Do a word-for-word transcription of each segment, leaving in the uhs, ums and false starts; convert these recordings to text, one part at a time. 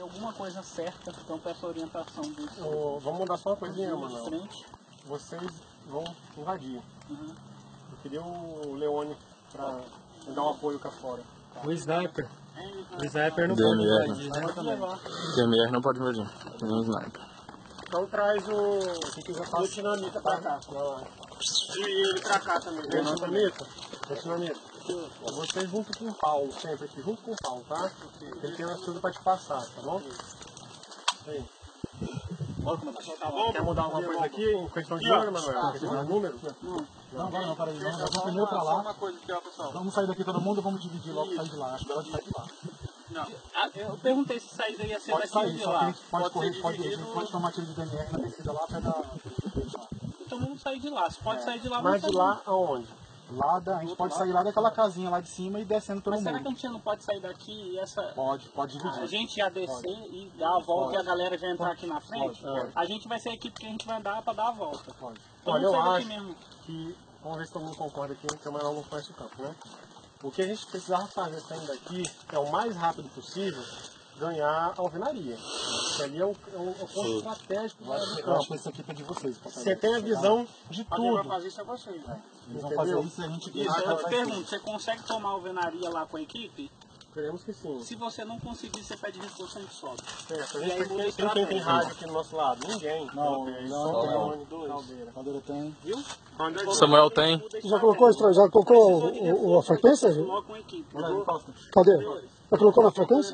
alguma coisa certa, então peço orientação dos... Oh, vamos mudar só uma coisinha, Manuel. Frente. Vocês vão invadir. Uhum. Eu queria o Leone pra me dar um apoio cá fora. O sniper. O sniper não D pode M R. invadir, né? D M R não pode invadir. Nem um sniper. Então traz o, Se quiser o passar. dinamita pra cá. E ele pra cá também. Tem dinamita? Tem dinamita. Vocês junto com o Paulo, sempre aqui, junto com o Paulo, tá? Ele tem umas coisas pra te passar, tá bom? Aí. Tá bom? Quer mudar alguma coisa aqui em questão de número, Manuel? Questão de número? Não, agora não, peraí. Vamos, vamos primeiro pra lá. Uma coisa aqui, ó, pessoal. Vamos sair daqui todo mundo, vamos dividir logo, sair de lá. Acho que pode sair de lá. Não, ah, eu perguntei se sair daí ia ser Pode daqui sair, ou de só que a lá. gente pode correr, ser pode, a dividido. gente pode tomar tiro de D M R na descida lá, pega... Então vamos sair de lá. Se pode sair de lá, Mas vamos de sair. lá aonde? Lá da, a gente pode sair lá daquela casinha lá de cima e descendo todo Mas será que a mundo. gente não pode sair daqui e essa... Pode, pode A dividir. gente ia descer e dar a volta Pode. e a galera já entrar aqui na frente? Pode, pode. A gente vai ser a equipe que a gente vai dar pra dar a volta. Pode. Então Olha, eu vamos sair daqui acho mesmo. que, vamos ver se todo mundo concorda aqui, que o Manuel não conhece o campo, né? O que a gente precisava fazer saindo daqui é o mais rápido possível ganhar a alvenaria. Que ali é o, é o, é o ponto estratégico do Eu acho campo. que esse aqui é de vocês. pra fazer. Você tem a visão de Quem vai tudo. fazer isso é vocês. né? Eles vão fazer isso e a gente... Isso, Ah, eu te vai- pergunto, você consegue tomar a alvenaria lá com a equipe? Queremos que sim. Se você não conseguir, você pede reforço, a gente sobe. Certo. A E aí gente muda a tem, tem quem tem estratégia. rádio aqui do nosso lado? Ninguém. Não, tem. não, Só o não. Leone, Caldeira. Caldeira tem. Viu? Samuel tem. Já colocou, já colocou o, o, a frequência? Coloca uma equipe. Olha aí, Costa. Cadê? Já colocou na frequência?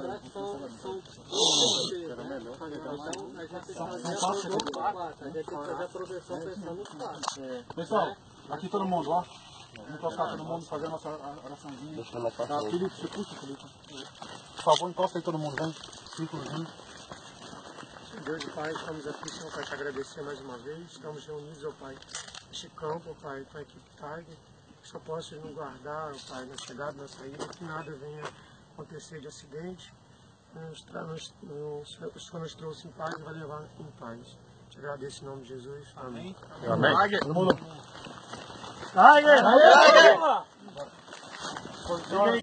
Pessoal, aqui todo mundo, ó. Vamos encostar todo mundo, fazer a nossa oraçãozinha. Tá, Felipe, você puxa, Felipe. Por favor, encosta aí todo mundo, vem. Círculozinho. Deus e Pai, estamos aqui, Senhor, para te agradecer mais uma vez. Estamos reunidos, ó Pai, neste campo, ó Pai, com a equipe Tiger. Que só possas nos guardar, ó Pai, na chegada, na saída, que nada venha acontecer de acidente. Nos tra... nos... Nos... O Senhor nos trouxe em paz e vai levar em paz. Te agradeço em nome de Jesus. Amém. Amém. Todo mundo. Tiger! Tiger!